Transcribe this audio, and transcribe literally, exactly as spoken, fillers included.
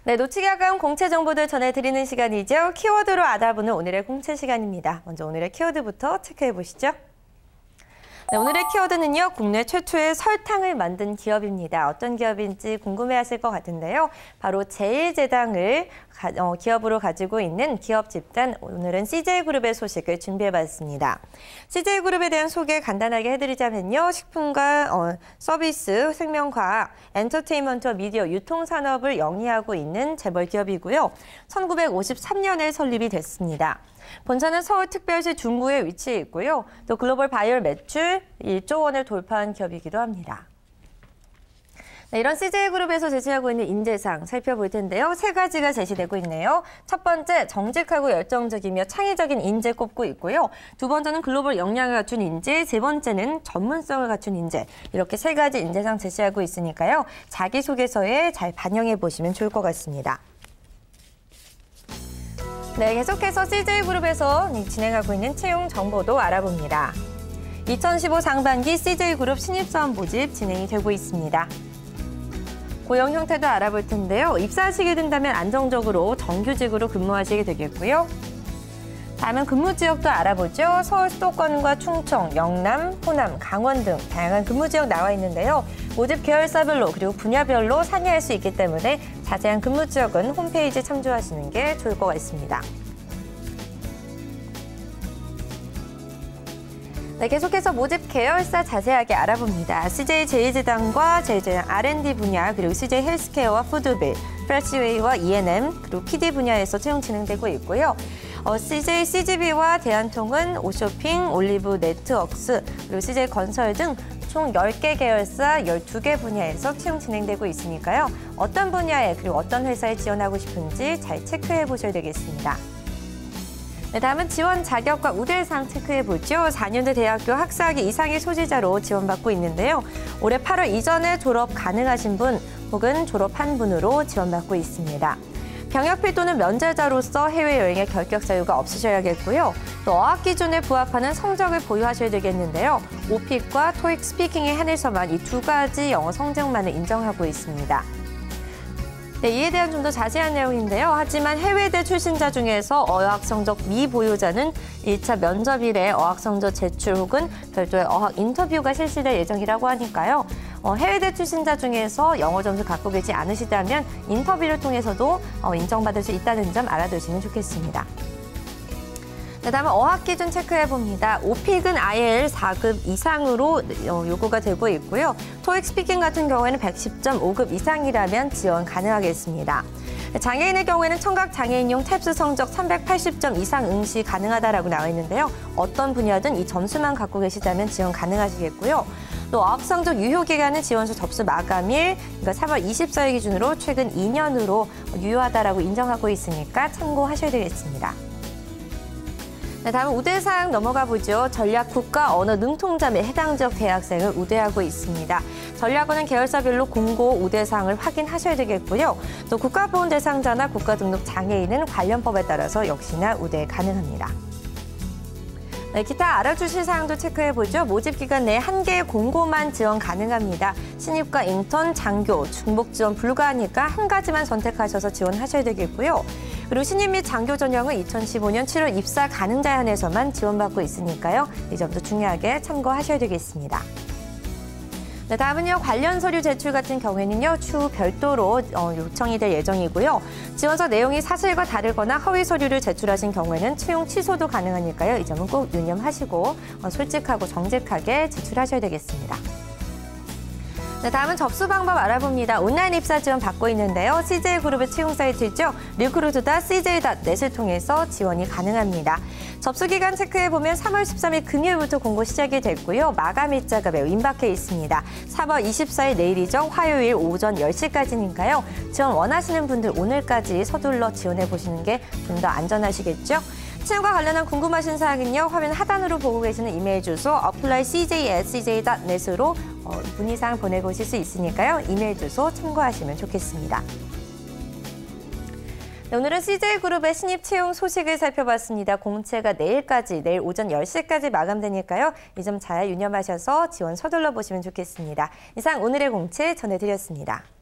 네, 놓치기 아까운 공채 정보들 전해드리는 시간이죠. 키워드로 알아보는 오늘의 공채 시간입니다. 먼저 오늘의 키워드부터 체크해 보시죠. 네, 오늘의 키워드는요, 국내 최초의 설탕을 만든 기업입니다. 어떤 기업인지 궁금해하실 것 같은데요. 바로 제일제당을 가, 어, 기업으로 가지고 있는 기업 집단, 오늘은 씨제이그룹의 소식을 준비해봤습니다. 씨제이그룹에 대한 소개 간단하게 해드리자면요, 식품과 어, 서비스, 생명과학, 엔터테인먼트와 미디어, 유통산업을 영위하고 있는 재벌 기업이고요. 천구백오십삼 년에 설립이 됐습니다. 본사는 서울특별시 중구에 위치해 있고요. 또 글로벌 바이오 매출 일조 원을 돌파한 기업이기도 합니다. 네, 이런 씨제이그룹에서 제시하고 있는 인재상 살펴볼 텐데요. 세 가지가 제시되고 있네요. 첫 번째, 정직하고 열정적이며 창의적인 인재 꼽고 있고요. 두 번째는 글로벌 역량을 갖춘 인재, 세 번째는 전문성을 갖춘 인재. 이렇게 세 가지 인재상 제시하고 있으니까요. 자기소개서에 잘 반영해 보시면 좋을 것 같습니다. 네, 계속해서 씨제이그룹에서 진행하고 있는 채용 정보도 알아봅니다. 이천십오 상반기 씨제이그룹 신입사원 모집 진행이 되고 있습니다. 고용 형태도 알아볼 텐데요. 입사하시게 된다면 안정적으로 정규직으로 근무하시게 되겠고요. 다음은 근무 지역도 알아보죠. 서울 수도권과 충청, 영남, 호남, 강원 등 다양한 근무 지역 나와 있는데요. 모집 계열사별로 그리고 분야별로 상의할 수 있기 때문에 자세한 근무 지역은 홈페이지 참조하시는 게 좋을 것 같습니다. 네, 계속해서 모집 계열사 자세하게 알아봅니다. 씨제이 제일제당과 제일제당 알 앤 디 분야, 그리고 씨제이 헬스케어와 푸드빌, 프레시웨이와 이 앤 엠, 그리고 피디 분야에서 채용 진행되고 있고요. 어, 씨제이 씨지비와 대한통운, 오쇼핑, 올리브 네트워크스, 그리고 씨제이 건설 등 총 열 개 계열사 열두 개 분야에서 채용 진행되고 있으니까요. 어떤 분야에 그리고 어떤 회사에 지원하고 싶은지 잘 체크해 보셔야 되겠습니다. 네, 다음은 지원 자격과 우대상 체크해보죠. 사 년제 대학교 학사학위 이상의 소지자로 지원받고 있는데요. 올해 팔월 이전에 졸업 가능하신 분 혹은 졸업한 분으로 지원받고 있습니다. 병역필 또는 면제자로서 해외여행에 결격 사유가 없으셔야겠고요. 또 어학 기준에 부합하는 성적을 보유하셔야 되겠는데요. 오픽과 토익 스피킹에 한해서만 이 두 가지 영어 성적만을 인정하고 있습니다. 네, 이에 대한 좀 더 자세한 내용인데요. 하지만 해외대 출신자 중에서 어학 성적 미보유자는 일 차 면접일에 어학 성적 제출 혹은 별도의 어학 인터뷰가 실시될 예정이라고 하니까요. 어, 해외대 출신자 중에서 영어 점수 갖고 계지 않으시다면 인터뷰를 통해서도 어, 인정받을 수 있다는 점 알아두시면 좋겠습니다. 네, 다음은 어학 기준 체크해봅니다. 오픽은 아이엘티에스 사 급 이상으로 요구가 되고 있고요. 토익 스피킹 같은 경우에는 백십 점 오 급 이상이라면 지원 가능하겠습니다. 장애인의 경우에는 청각 장애인용 탭스 성적 삼백팔십 점 이상 응시 가능하다라고 나와 있는데요. 어떤 분야든 이 점수만 갖고 계시다면 지원 가능하시겠고요. 또 어학 성적 유효 기간은 지원서 접수 마감일, 그러니까 삼월 이십사일 기준으로 최근 이 년으로 유효하다라고 인정하고 있으니까 참고하셔야 되겠습니다. 네, 다음은 우대사항 넘어가 보죠. 전략 국가 언어 능통자에 해당 지역 대학생을 우대하고 있습니다. 전략원은 계열사별로 공고 우대사항을 확인하셔야 되겠고요. 또 국가보훈 대상자나 국가등록 장애인은 관련법에 따라서 역시나 우대 가능합니다. 네, 기타 알아주실 사항도 체크해보죠. 모집 기간 내에 한 개의 공고만 지원 가능합니다. 신입과 인턴, 장교, 중복 지원 불가하니까 한 가지만 선택하셔서 지원하셔야 되겠고요. 그리고 신입 및 장교 전형은 이천십오 년 칠월 입사 가능자에 한해서만 지원받고 있으니까요. 이 점도 중요하게 참고하셔야 되겠습니다. 네, 다음은요, 관련 서류 제출 같은 경우에는요, 추후 별도로 어, 요청이 될 예정이고요. 지원서 내용이 사실과 다르거나 허위 서류를 제출하신 경우에는 채용 취소도 가능하니까요. 이 점은 꼭 유념하시고 어, 솔직하고 정직하게 제출하셔야 되겠습니다. 네, 다음은 접수 방법 알아봅니다. 온라인 입사 지원 받고 있는데요. 씨제이그룹의 채용 사이트죠. 리크루트 닷 씨제이 닷 넷을 통해서 지원이 가능합니다. 접수 기간 체크해보면 삼월 십삼일 금요일부터 공고 시작이 됐고요. 마감 일자가 매우 임박해 있습니다. 삼월 이십사일 내일이죠. 화요일 오전 열 시까지니까요. 지원 원하시는 분들 오늘까지 서둘러 지원해보시는 게 좀 더 안전하시겠죠? 채용과 관련한 궁금하신 사항은요. 화면 하단으로 보고 계시는 이메일 주소 apply c j at c j 닷 넷으로 어, 문의사항 보내보실 수 있으니까요. 이메일 주소 참고하시면 좋겠습니다. 네, 오늘은 씨제이그룹의 신입 채용 소식을 살펴봤습니다. 공채가 내일까지, 내일 오전 열 시까지 마감되니까요. 이 점 잘 유념하셔서 지원 서둘러 보시면 좋겠습니다. 이상 오늘의 공채 전해드렸습니다.